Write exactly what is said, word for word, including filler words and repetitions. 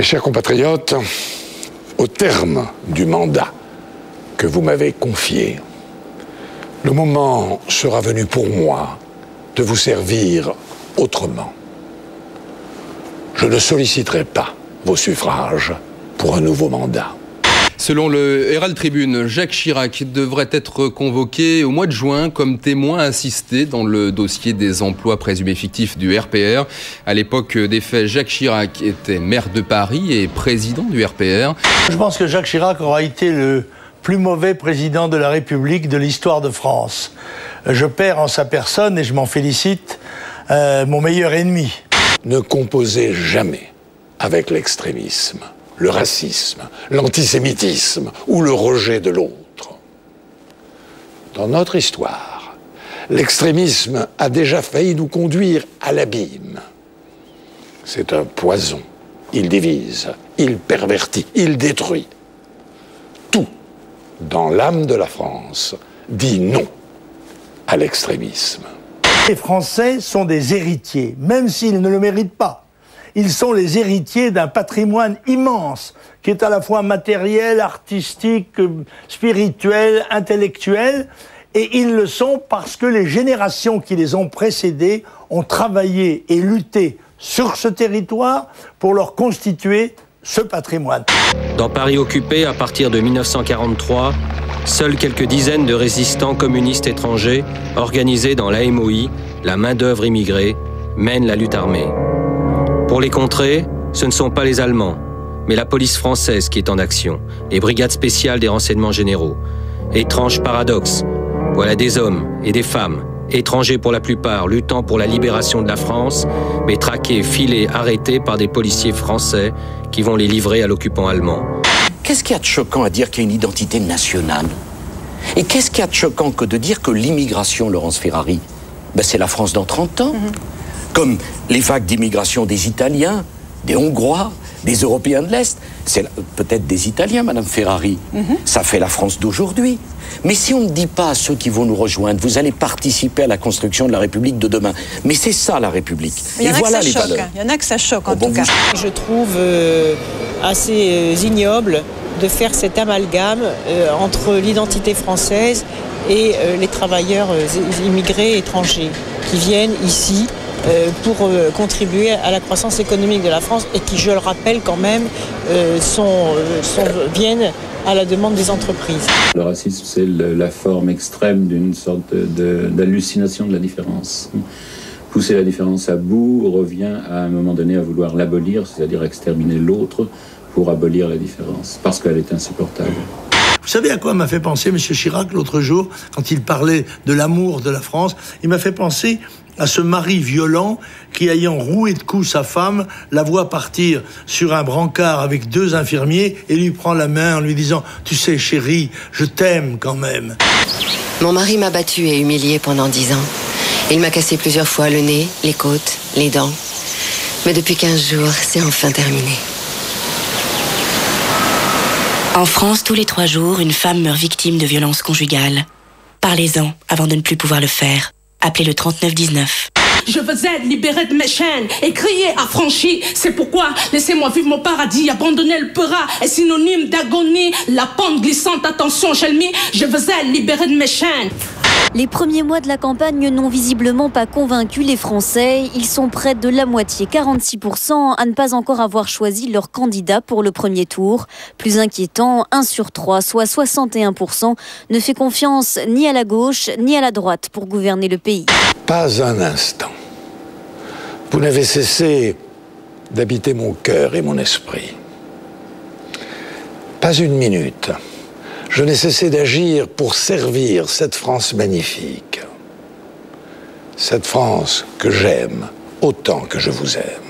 Mes chers compatriotes, au terme du mandat que vous m'avez confié, le moment sera venu pour moi de vous servir autrement. Je ne solliciterai pas vos suffrages pour un nouveau mandat. Selon le Herald Tribune, Jacques Chirac devrait être convoqué au mois de juin comme témoin assisté dans le dossier des emplois présumés fictifs du R P R. À l'époque des faits, Jacques Chirac était maire de Paris et président du R P R. Je pense que Jacques Chirac aura été le plus mauvais président de la République de l'histoire de France. Je perds en sa personne, et je m'en félicite, euh, mon meilleur ennemi. Ne composez jamais avec l'extrémisme, le racisme, l'antisémitisme ou le rejet de l'autre. Dans notre histoire, l'extrémisme a déjà failli nous conduire à l'abîme. C'est un poison. Il divise, il pervertit, il détruit. Tout, dans l'âme de la France, dit non à l'extrémisme. Les Français sont des héritiers, même s'ils ne le méritent pas. Ils sont les héritiers d'un patrimoine immense, qui est à la fois matériel, artistique, spirituel, intellectuel, et ils le sont parce que les générations qui les ont précédés ont travaillé et lutté sur ce territoire pour leur constituer ce patrimoine. Dans Paris occupé, à partir de mille neuf cent quarante-trois, seules quelques dizaines de résistants communistes étrangers, organisés dans l'A M O I, la main-d'œuvre immigrée, mènent la lutte armée. Pour les contrer, ce ne sont pas les Allemands, mais la police française qui est en action, les brigades spéciales des renseignements généraux. Étrange paradoxe, voilà des hommes et des femmes, étrangers pour la plupart, luttant pour la libération de la France, mais traqués, filés, arrêtés par des policiers français qui vont les livrer à l'occupant allemand. Qu'est-ce qu'il y a de choquant à dire qu'il y a une identité nationale? Et qu'est-ce qu'il y a de choquant que de dire que l'immigration, Laurence Ferrari, ben c'est la France dans trente ans. Mm-hmm. Comme les vagues d'immigration des Italiens, des Hongrois, des Européens de l'Est. C'est peut-être des Italiens, Madame Ferrari. Mm-hmm. Ça fait la France d'aujourd'hui. Mais si on ne dit pas à ceux qui vont nous rejoindre, vous allez participer à la construction de la République de demain. Mais c'est ça, la République. Il y en Et a voilà que ça les choque, valeurs. Hein. Il y en a que ça choque, en oh, bon, tout cas. Vous... Je trouve euh, assez euh, ignoble de faire cet amalgame euh, entre l'identité française et euh, les travailleurs euh, immigrés étrangers qui viennent ici euh, pour euh, contribuer à la croissance économique de la France et qui, je le rappelle quand même, euh, sont, euh, sont, viennent à la demande des entreprises. Le racisme, c'est le, la forme extrême d'une sorte d'hallucination de, de la différence. Pousser la différence à bout revient à un moment donné à vouloir l'abolir, c'est-à-dire exterminer l'autre pour abolir la différence, parce qu'elle est insupportable. Vous savez à quoi m'a fait penser M. Chirac l'autre jour, quand il parlait de l'amour de la France? Il m'a fait penser à ce mari violent qui, ayant roué de coups sa femme, la voit partir sur un brancard avec deux infirmiers et lui prend la main en lui disant « Tu sais, chérie, je t'aime quand même. » Mon mari m'a battue et humiliée pendant dix ans. Il m'a cassé plusieurs fois le nez, les côtes, les dents. Mais depuis quinze jours, c'est enfin terminé. En France, tous les trois jours, une femme meurt victime de violences conjugales. Parlez-en avant de ne plus pouvoir le faire. Appelez le trente-neuf dix-neuf. Je veux être libérée de mes chaînes et crier affranchi. C'est pourquoi laissez-moi vivre mon paradis. Abandonner le peura est synonyme d'agonie. La pente glissante, attention, Chelmy. Je veux être libérée de mes chaînes. Les premiers mois de la campagne n'ont visiblement pas convaincu les Français. Ils sont près de la moitié, quarante-six pour cent, à ne pas encore avoir choisi leur candidat pour le premier tour. Plus inquiétant, un sur trois, soit soixante et un pour cent, ne fait confiance ni à la gauche ni à la droite pour gouverner le pays. Pas un instant. Vous n'avez cessé d'habiter mon cœur et mon esprit. Pas une minute. Je n'ai cessé d'agir pour servir cette France magnifique. Cette France que j'aime autant que je vous aime.